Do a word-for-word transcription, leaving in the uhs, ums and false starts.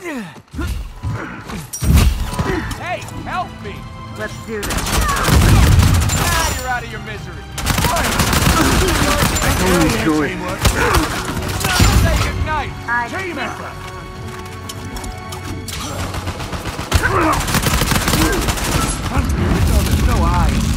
Hey, help me! Let's do this. Now you're out of your misery. Oh, good. Say goodnight. I Team effort. No, there's no eyes.